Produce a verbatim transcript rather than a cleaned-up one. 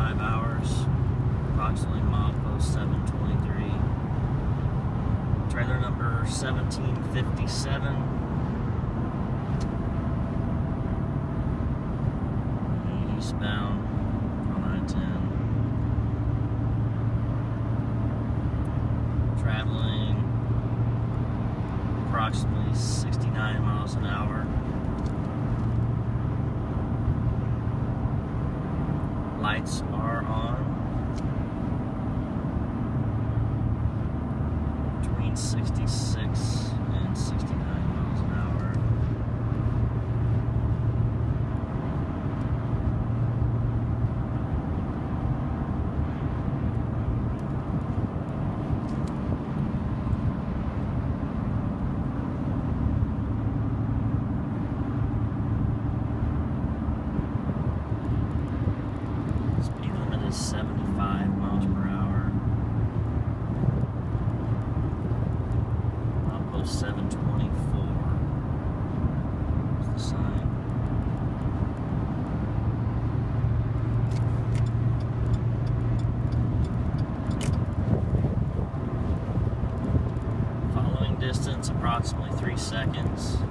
five hours, approximately milepost seven twenty-three. Trailer number seventeen fifty-seven. Eastbound on I ten. Traveling approximately sixty-nine miles an hour. Lights are on. Between sixty-six and sixty-nine miles an hour. Speed limit is seventy-five miles per hour. Outpost seven twenty-four is the sign. Following distance approximately three seconds.